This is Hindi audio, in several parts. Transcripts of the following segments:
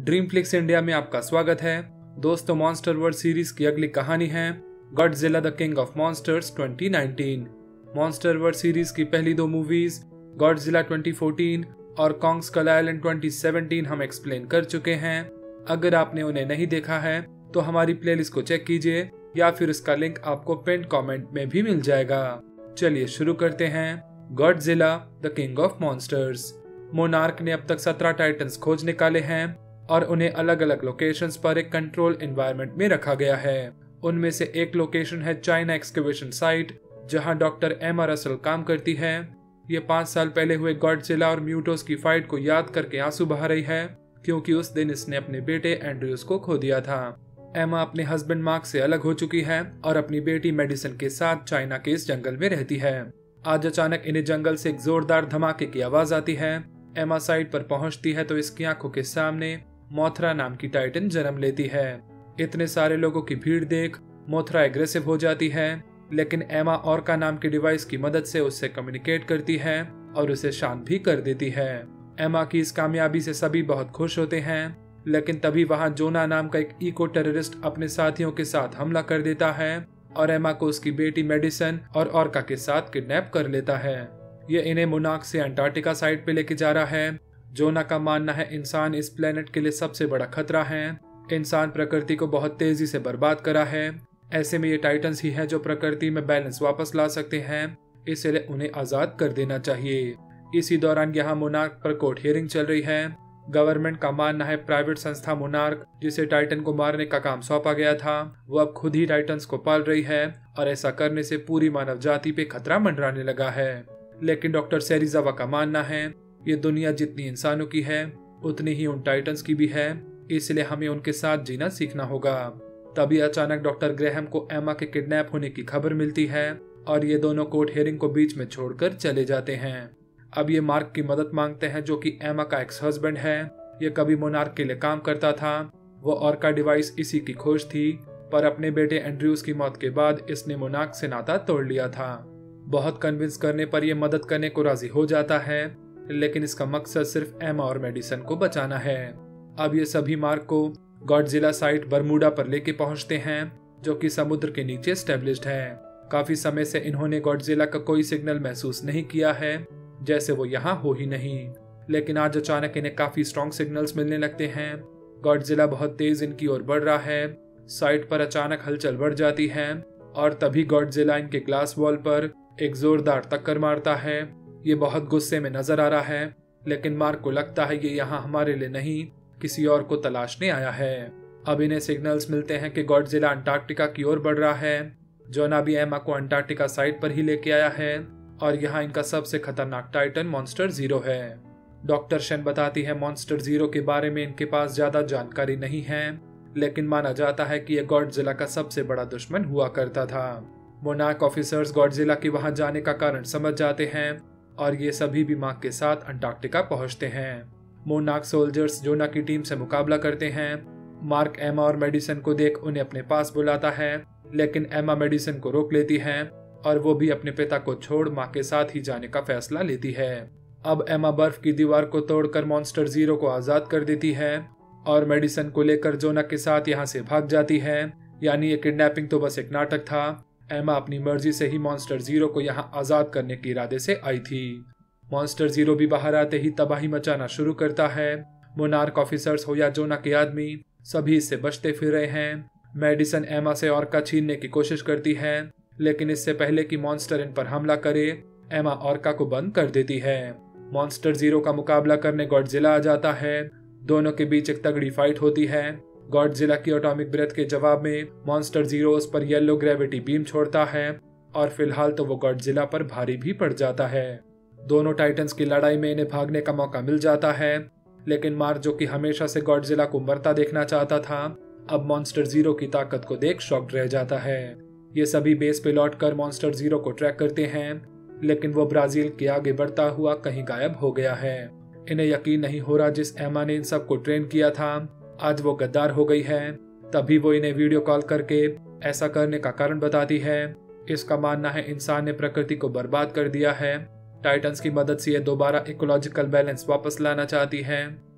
ड्रीम फ्लिक्स इंडिया में आपका स्वागत है। दोस्तों, मॉन्स्टर वर्ल्ड सीरीज की अगली कहानी है Godzilla the king of monsters 2019। Monster world series की पहली दो मूवीज गॉडजिला 2014 और कॉन्ग स्कल आइलैंड 2017 हम एक्सप्लेन कर चुके हैं। अगर आपने उन्हें नहीं देखा है तो हमारी प्लेलिस्ट को चेक कीजिए या फिर इसका लिंक आपको पिन कमेंट में भी मिल जाएगा। चलिए शुरू करते हैं। Godzilla the king of monsters. Monarch ने अब तक 17 टाइटन्स खोज निकाले हैं और उन्हें अलग अलग लोकेशंस पर एक कंट्रोल एनवायरनमेंट में रखा गया है। उनमें से एक लोकेशन है चाइना एक्सकवेशन साइट, जहां डॉक्टर एमा रसल काम करती है। ये 5 साल पहले हुए गॉडजिला और म्यूटोस की फाइट को याद करके आंसू बहा रही है, क्योंकि उस दिन इसने अपने बेटे एंड्रयूस को खो दिया था। एमा अपने हस्बैंड मार्क से अलग हो चुकी है और अपनी बेटी मेडिसन के साथ चाइना के इस जंगल में रहती है। आज अचानक इन्हें जंगल से एक जोरदार धमाके की आवाज आती है। एमा साइट पर पहुंचती है तो इसकी आंखों के सामने मोथरा नाम की टाइटन जन्म लेती है। इतने सारे लोगों की भीड़ देख मोथरा एग्रेसिव हो जाती है, लेकिन एमा ऑर्का नाम के डिवाइस की मदद से उससे कम्युनिकेट करती है और उसे शांत भी कर देती है। एमा की इस कामयाबी से सभी बहुत खुश होते हैं, लेकिन तभी वहां जोना नाम का एक इको टेररिस्ट अपने साथियों के साथ हमला कर देता है और एमा को उसकी बेटी मेडिसन और ऑर्का के साथ किडनैप कर लेता है। ये इन्हें मोनार्क से अंटार्कटिका साइड पे लेके जा रहा है। जोना का मानना है इंसान इस प्लेनेट के लिए सबसे बड़ा खतरा है। इंसान प्रकृति को बहुत तेजी से बर्बाद करा है। ऐसे में ये टाइटन्स ही हैं जो प्रकृति में बैलेंस वापस ला सकते हैं, इसलिए उन्हें आजाद कर देना चाहिए। इसी दौरान यहाँ मोनार्क पर कोर्ट हियरिंग चल रही है। गवर्नमेंट का मानना है प्राइवेट संस्था मोनार्क, जिसे टाइटन को मारने का काम सौंपा गया था, वो अब खुद ही टाइटन्स को पाल रही है और ऐसा करने से पूरी मानव जाति पे खतरा मंडराने लगा है। लेकिन डॉक्टर सेरिजावा का मानना है ये दुनिया जितनी इंसानों की है उतनी ही उन टाइटन्स की भी है, इसलिए हमें उनके साथ जीना सीखना होगा। तभी अचानक डॉक्टर ग्रेहम को एमा के किडनैप होने की खबर मिलती है और ये दोनों कोर्ट हियरिंग को बीच में छोड़कर चले जाते हैं। अब ये मार्क की मदद मांगते हैं, जो कि एमा का एक्स हस्बैंड है। ये कभी मोनार्क के लिए काम करता था। वो ऑर्का डिवाइस इसी की खोज थी, पर अपने बेटे एंड्रयूस की मौत के बाद इसने मोनार्क से नाता तोड़ लिया था। बहुत कन्विंस करने पर यह मदद करने को राजी हो जाता है, लेकिन इसका मकसद सिर्फ एमा और मेडिसन को बचाना है। अब ये सभी मार्क को गॉडजिला साइट बरमूडा पर लेके पहुंचते हैं, जो कि समुद्र के नीचे स्टेब्लिश्ड है। काफी समय से इन्होंने गॉडजिला का कोई सिग्नल महसूस नहीं किया है, जैसे वो यहाँ हो ही नहीं। लेकिन आज अचानक इन्हें काफी स्ट्रॉन्ग सिग्नल्स मिलने लगते हैं। गॉडजिला बहुत तेज इनकी ओर बढ़ रहा है। साइट पर अचानक हलचल बढ़ जाती है और तभी गॉडजिला इनके ग्लास वॉल पर एक जोरदार टक्कर मारता है। ये बहुत गुस्से में नजर आ रहा है, लेकिन मार्क को लगता है ये यहाँ हमारे लिए नहीं, किसी और को तलाशने आया है। अब इन्हें सिग्नल्स मिलते हैं कि गॉडजिला अंटार्कटिका की ओर बढ़ रहा है। जोना भी एमा को अंटार्कटिका साइट पर ही लेके आया है और यहाँ इनका सबसे खतरनाक टाइटन मॉन्स्टर जीरो है। डॉक्टर शेन बताती है मॉन्स्टर जीरो के बारे में इनके पास ज्यादा जानकारी नहीं है, लेकिन माना जाता है कि यह गॉडजिला का सबसे बड़ा दुश्मन हुआ करता था। मोनार्क ऑफिसर्स गॉडजिला के वहां जाने का कारण समझ जाते हैं और ये सभी भी मार्क के साथ अंटार्कटिका पहुंचते हैं। मोनार्क सोल्जर्स जोना की टीम से मुकाबला करते हैं। मार्क एमा और मेडिसन को देख उन्हें अपने पास बुलाता है, लेकिन एमा मेडिसन को रोक लेती है और वो भी अपने पिता को छोड़ माँ के साथ ही जाने का फैसला लेती है। अब एमा बर्फ की दीवार को तोड़कर मॉन्स्टर जीरो को आजाद कर देती है और मेडिसन को लेकर जोना के साथ यहाँ से भाग जाती है। यानी ये किडनैपिंग तो बस एक नाटक था। एमा अपनी मर्जी से ही मॉन्स्टर जीरो को यहाँ आजाद करने के इरादे से आई थी। मॉन्स्टर जीरो भी बाहर आते ही तबाही मचाना शुरू करता है। मोनार्क ऑफिसर्स हो या जोना के आदमी, सभी इससे बचते फिर रहे हैं। मेडिसन एमा से ऑर्का छीनने की कोशिश करती है, लेकिन इससे पहले कि मॉन्स्टर इन पर हमला करे, एमा ऑर्का को बंद कर देती है। मॉन्स्टर जीरो का मुकाबला करने गॉडजिला आ जाता है। दोनों के बीच एक तगड़ी फाइट होती है। गॉडजिला की एटॉमिक ब्रेथ के जवाब में मॉन्स्टर जीरो उस पर येलो ग्रेविटी बीम छोड़ता है और फिलहाल तो वो गॉडजिला पर भारी भी पड़ जाता है। दोनों टाइटन्स की लड़ाई में इन्हें भागने का मौका मिल जाता है, लेकिन मार्क, जो कि हमेशा से गॉडजिला को मरता देखना चाहता था, अब मॉन्स्टर जीरो की ताकत को देख शॉक्ड रह जाता है। ये सभी बेस पे लौटकर मॉन्स्टर जीरो को ट्रैक करते हैं, लेकिन वो ब्राजील के आगे बढ़ता हुआ कहीं गायब हो गया है। इन्हें यकीन नहीं हो रहा जिस एमा ने इन सबको ट्रेन किया था आज वो गद्दार हो गई है। तभी वो इन्हें वीडियो कॉल करके ऐसा करने का कारण बताती है। इसका मानना है इंसान ने प्रकृति को बर्बाद कर दिया है। टाइटन्स की मदद से ये दोबारा इकोलॉजिकल बैलेंस वापस लाना चाहती है।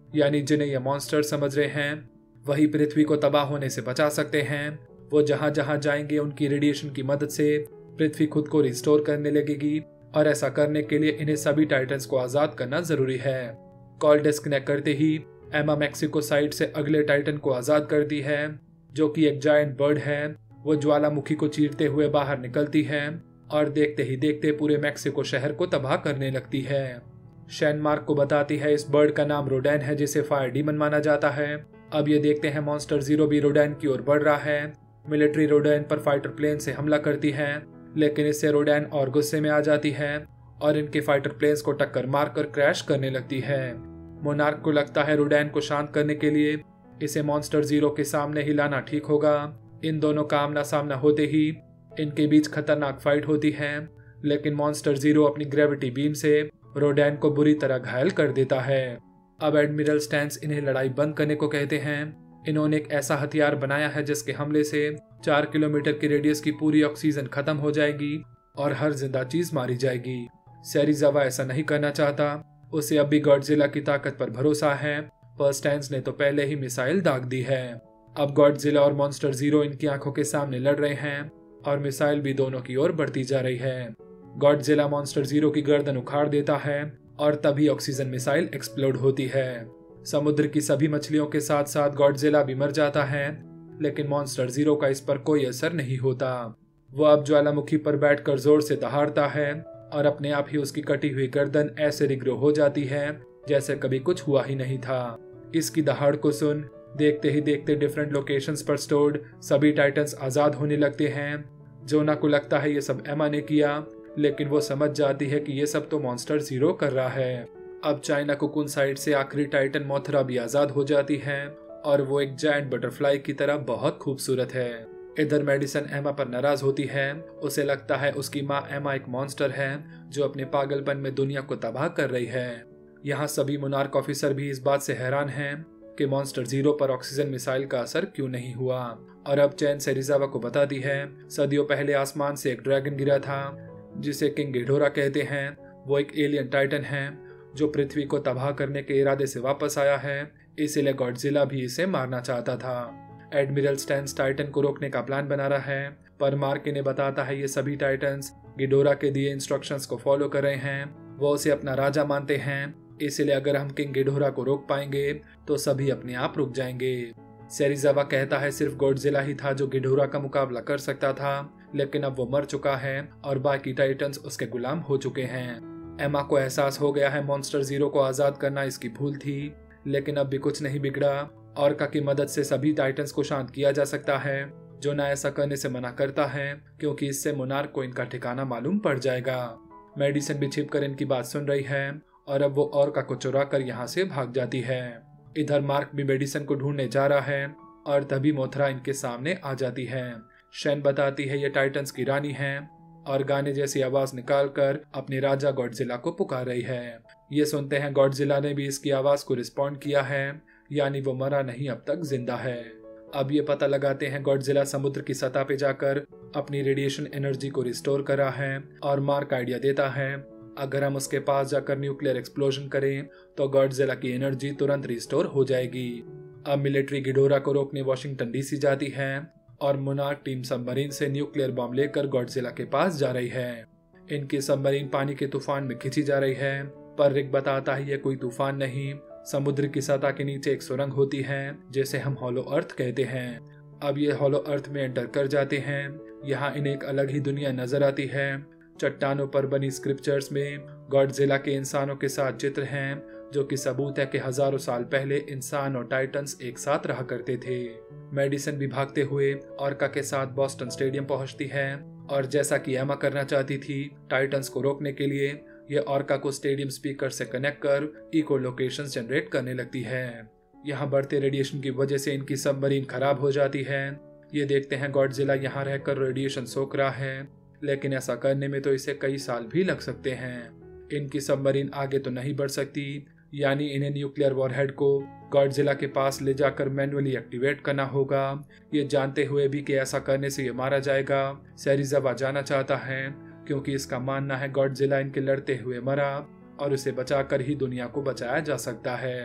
यानी जिन्हें ये मॉन्स्टर समझ रहे हैं वही पृथ्वी को तबाह होने से बचा सकते हैं। वो जहां जहां जाएंगे उनकी रेडिएशन की मदद से पृथ्वी खुद को रिस्टोर करने लगेगी और ऐसा करने के लिए इन्हें सभी टाइटन्स को आजाद करना जरूरी है। कॉल डिस्कनेक्ट करते ही एमा मैक्सिको साइड से अगले टाइटन को आजाद कर दी है, जो कि एक जायंट बर्ड है। वो ज्वालामुखी को चीरते हुए बाहर निकलती है और देखते ही देखते पूरे मैक्सिको शहर को तबाह करने लगती है। शैन मार्क को बताती है इस बर्ड का नाम रोडैन है, जिसे फायर डीमन माना जाता है। अब ये देखते हैं मॉन्स्टर जीरो भी रोडैन की ओर बढ़ रहा है। मिलिट्री रोडैन पर फाइटर प्लेन से हमला करती है, लेकिन इससे रोडैन और गुस्से में आ जाती है और इनके फाइटर प्लेन्स को टक्कर मारकर क्रैश करने लगती है। मोनार्क को लगता है रोडैन को शांत करने के लिए इसे मॉन्स्टर जीरो के सामने ही लाना ठीक होगा। इन दोनों का आमना सामना होते ही इनके बीच खतरनाक फाइट होती है, लेकिन मॉन्स्टर जीरो अपनी ग्रेविटी बीम से रोडैन को बुरी तरह घायल कर देता है। अब एडमिरल स्टैंस इन्हें लड़ाई बंद करने को कहते हैं। इन्होंने एक ऐसा हथियार बनाया है जिसके हमले से 4 किलोमीटर की रेडियस की पूरी ऑक्सीजन खत्म हो जाएगी और हर जिंदा चीज मारी जाएगी। सेरिज़ावा ऐसा नहीं करना चाहता, उसे अब भी गॉडजिला की ताकत पर भरोसा है, पर स्टैंस ने तो पहले ही मिसाइल दाग दी है। अब गॉडजिला और मॉन्स्टर जीरो इनकी आंखों के सामने लड़ रहे हैं और मिसाइल भी दोनों की ओर बढ़ती जा रही है। गॉडजिला मॉन्स्टर जीरो की गर्दन उखाड़ देता है और तभी ऑक्सीजन मिसाइल एक्सप्लोड होती है। समुद्र की सभी मछलियों के साथ साथ गॉडजिला भी मर जाता है, लेकिन मॉन्स्टर जीरो का इस पर कोई असर नहीं होता। वो अब ज्वालामुखी पर बैठकर जोर से दहाड़ता है और अपने आप ही उसकी कटी हुई गर्दन ऐसे रिग्रो हो जाती है जैसे कभी कुछ हुआ ही नहीं था। इसकी दहाड़ को सुन देखते ही देखते डिफरेंट लोकेशंस पर स्टोर्ड सभी टाइटन्स आजाद होने लगते हैं। जोना को लगता है ये सब एमा ने किया, लेकिन वो समझ जाती है कि ये सब तो मॉन्स्टर जीरो कर रहा है। अब चाइना कोकून साइड से आखिरी टाइटन मोथरा भी आजाद हो जाती है और वो एक जायंट बटरफ्लाई की तरह बहुत खूबसूरत है। इधर मेडिसन एमा पर नाराज होती है। उसे लगता है उसकी माँ एमा एक मॉन्स्टर है जो अपने पागलपन में दुनिया को तबाह कर रही है। यहाँ सभी मोनार्क ऑफिसर भी इस बात से हैरान हैं कि मॉन्स्टर जीरो पर ऑक्सीजन मिसाइल का असर क्यों नहीं हुआ। और अब चैन सेरिज़ावा को बताती है सदियों पहले आसमान से एक ड्रैगन गिरा था जिसे किंग घिडोरा कहते हैं। वो एक एलियन टाइटन है जो पृथ्वी को तबाह करने के इरादे से वापस आया है, इसीलिए गॉडजिला भी इसे मारना चाहता था। एडमिरल स्टैंस टाइटन को रोकने का प्लान बना रहा है, पर मार्क इन्हें बताता है ये सभी टाइटन्स घिडोरा के दिए इंस्ट्रक्शंस को फॉलो कर रहे हैं। वो उसे अपना राजा मानते हैं, इसलिए अगर हम किंग घिडोरा को रोक पाएंगे तो सभी अपने आप रुक जाएंगे। सेरिज़ावा कहता है सिर्फ गॉडजिला ही था जो घिडोरा का मुकाबला कर सकता था, लेकिन अब वो मर चुका है और बाकी टाइटन्स उसके गुलाम हो चुके हैं। एमा को एहसास हो गया है मॉन्स्टर जीरो को आजाद करना इसकी भूल थी, लेकिन अब भी कुछ नहीं बिगड़ा। ऑर्का की मदद से सभी टाइटन्स को शांत किया जा सकता है। जोना ऐसा करने से मना करता है क्योंकि इससे मोनार्क को इनका ठिकाना मालूम पड़ जाएगा। मेडिसन भी छिपकर इनकी बात सुन रही है और अब वो ऑर्का को चुरा कर यहाँ से भाग जाती है। इधर मार्क भी मेडिसन को ढूंढने जा रहा है और तभी मोथरा इनके सामने आ जाती है। शैन बताती है ये टाइटन्स की रानी है और गाने जैसी आवाज निकालकर अपने राजा गॉडजिला को पुकार रही है। ये सुनते हैं गॉडजिला ने भी इसकी आवाज को रिस्पॉन्ड किया है, यानी वो मरा नहीं, अब तक जिंदा है। अब ये पता लगाते हैं गॉडजिला समुद्र की सतह पे जाकर अपनी रेडिएशन एनर्जी को रिस्टोर कर रहा है और मार्क आइडिया देता है अगर हम उसके पास जाकर न्यूक्लियर एक्सप्लोजन करें तो गॉडजिला की एनर्जी तुरंत रिस्टोर हो जाएगी। अब मिलिट्री घिडोरा को रोकने वॉशिंगटन डीसी जाती है और मोनार्क टीम सबमरीन से न्यूक्लियर बॉम्ब लेकर गॉडजिला के पास जा रही है। इनकी सबमरीन पानी के तूफान में खींची जा रही है, पर रिक बताता है ये कोई तूफान नहीं, समुद्र की सतह के नीचे एक सुरंग होती है जिसे हम हॉलो अर्थ कहते हैं। अब ये हॉलो अर्थ में एंटर कर जाते हैं। यहाँ इन्हें एक अलग ही दुनिया नजर आती है। चट्टानों पर बनी स्क्रिप्चर्स में गॉडजिला के इंसानों के साथ चित्र हैं, जो कि सबूत है कि हजारों साल पहले इंसान और टाइटन्स एक साथ रहा करते थे। मेडिसन भी भागते हुए ऑर्का के साथ बॉस्टन स्टेडियम पहुंचती है और जैसा कि एमा करना चाहती थी, टाइटन्स को रोकने के लिए ये ऑर्का को स्टेडियम स्पीकर से कनेक्ट कर इको लोकेशंस जनरेट करने लगती है। यहाँ बढ़ते रेडिएशन की वजह से इनकी सबमरीन खराब हो जाती है। ये देखते हैं गॉडजिला यहाँ रहकर रेडिएशन सोख रहा है, लेकिन ऐसा करने में तो इसे कई साल भी लग सकते हैं। इनकी सबमरीन आगे तो नहीं बढ़ सकती, यानी इन्हें न्यूक्लियर वॉरहेड को गॉडजिला के पास ले जाकर मैन्युअली एक्टिवेट करना होगा। ये जानते हुए भी कि ऐसा करने से ये मारा जाएगा, सेरिज़ावा जाना चाहता है क्योंकि इसका मानना है गॉडजिला इनके लड़ते हुए मरा और उसे बचाकर ही दुनिया को बचाया जा सकता है।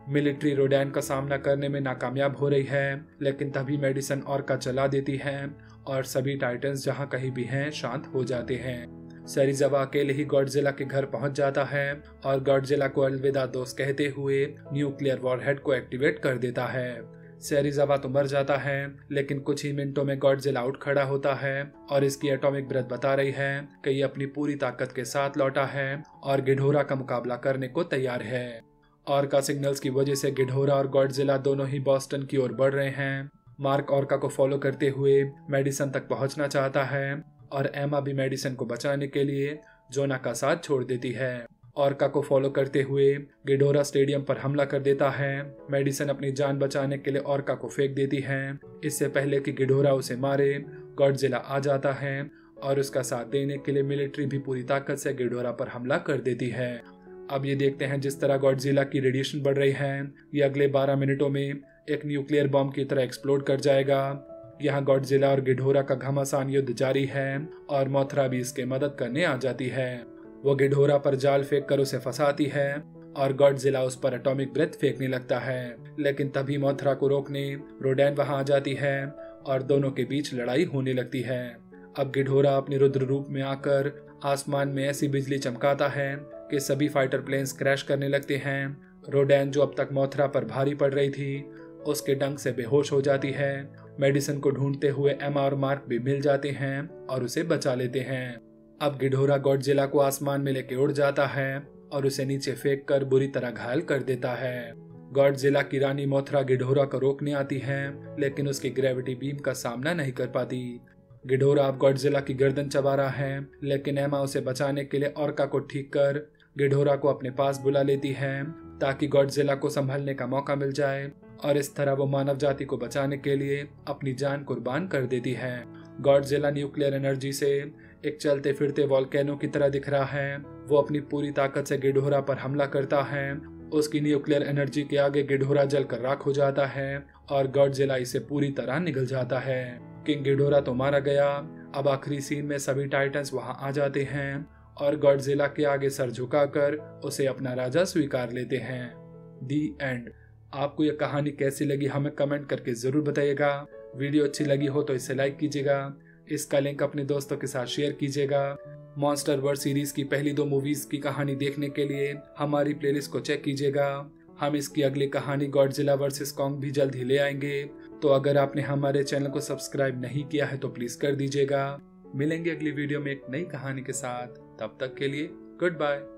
मिलिट्री रोडैन का सामना करने में नाकामयाब हो रही है, लेकिन तभी मेडिसन ऑर्का चला देती है और सभी टाइटन्स जहां कहीं भी हैं शांत हो जाते हैं। सेरिज़ावा अकेले ही गॉडजिला के घर पहुंच जाता है और गॉडजिला को अलविदा दोस्त कहते हुए न्यूक्लियर वॉरहेड को एक्टिवेट कर देता है। सेरिज़ावा तो मर जाता है, लेकिन कुछ ही मिनटों में गॉडजिला उठ खड़ा होता है और इसकी एटॉमिक ब्रेथ बता रही है कि ये अपनी पूरी ताकत के साथ लौटा है और गिडोरा का मुकाबला करने को तैयार है। ऑर्का सिग्नल्स की वजह से गिडोरा और गॉडजिला दोनों ही बॉस्टन की ओर बढ़ रहे हैं। मार्क ऑर्का को फॉलो करते हुए मेडिसन तक पहुंचना चाहता है और एमा भी मेडिसन को बचाने के लिए जोना का साथ छोड़ देती है। ऑर्का को फॉलो करते हुए गिडोरा स्टेडियम पर हमला कर देता है। मेडिसन अपनी जान बचाने के लिए ऑर्का को फेंक देती है। इससे पहले कि गिडोरा उसे मारे, गॉडजिला आ जाता है और उसका साथ देने के लिए मिलिट्री भी पूरी ताकत से गिडोरा पर हमला कर देती है। अब ये देखते हैं जिस तरह गॉडजिला की रेडिएशन बढ़ रही है, ये अगले 12 मिनटों में एक न्यूक्लियर बॉम्ब की तरह एक्सप्लोड कर जाएगा। यहाँ गॉडजिला और गिडोरा का घमासान युद्ध जारी है और मोथरा भी इसके मदद करने आ जाती है। वो गिडोरा पर जाल फेंक कर उसे फंसाती है और गॉडजिला उस पर एटॉमिक ब्रेथ फेंकने लगता है, लेकिन तभी मोथरा को रोकने रोडैन वहां आ जाती है और दोनों के बीच लड़ाई होने लगती है। अब गिडोरा अपने रुद्र रूप में आकर आसमान में ऐसी बिजली चमकाता है कि सभी फाइटर प्लेन्स क्रैश करने लगते हैं। रोडैन जो अब तक मोथरा पर भारी पड़ रही थी, उसके डंक से बेहोश हो जाती है। मेडिसन को ढूंढते हुए एमा और मार्क भी मिल जाते हैं और उसे बचा लेते हैं। अब गिडोरा गॉडजिला को आसमान में लेके उड़ जाता है और उसे नीचे फेंक कर बुरी तरह घायल कर देता है। गॉडजिला की रानी मोथरा गिडोरा को रोकने आती है, लेकिन उसकी ग्रेविटी बीम का सामना नहीं कर पाती। गिडोरा अब गॉडजिला की गर्दन चबा रहा है, लेकिन एमा उसे बचाने के लिए ऑर्का को ठीक कर गिडोरा को अपने पास बुला लेती है ताकि गॉडजिला को संभलने का मौका मिल जाए और इस तरह वो मानव जाति को बचाने के लिए अपनी जान कुर्बान कर देती है। गॉडजिला न्यूक्लियर एनर्जी से एक चलते फिरते वॉल्केनो की तरह दिख रहा है। वो अपनी पूरी ताकत से गिडोरा पर हमला करता है। उसकी न्यूक्लियर एनर्जी के आगे गिडोरा जलकर राख हो जाता है और गॉडजिला इसे पूरी तरह निगल जाता है। किंग गिडोरा तो मारा गया। अब आखिरी सीन में सभी टाइटन्स वहां आ जाते हैं और गॉडजिला के आगे सर झुकाकर उसे अपना राजा स्वीकार लेते हैं। The end. आपको यह कहानी कैसी लगी हमें कमेंट करके जरूर बताइएगा। वीडियो अच्छी लगी हो तो इसे लाइक कीजिएगा। इसका लिंक अपने दोस्तों के साथ शेयर कीजिएगा। मॉन्स्टरवर्स सीरीज की पहली 2 मूवीज की कहानी देखने के लिए हमारी प्लेलिस्ट को चेक कीजिएगा। हम इसकी अगली कहानी गॉडजिला वर्सेस कॉन्ग भी जल्द ही ले आएंगे, तो अगर आपने हमारे चैनल को सब्सक्राइब नहीं किया है तो प्लीज कर दीजिएगा। मिलेंगे अगली वीडियो में एक नई कहानी के साथ। तब तक के लिए गुड बाय।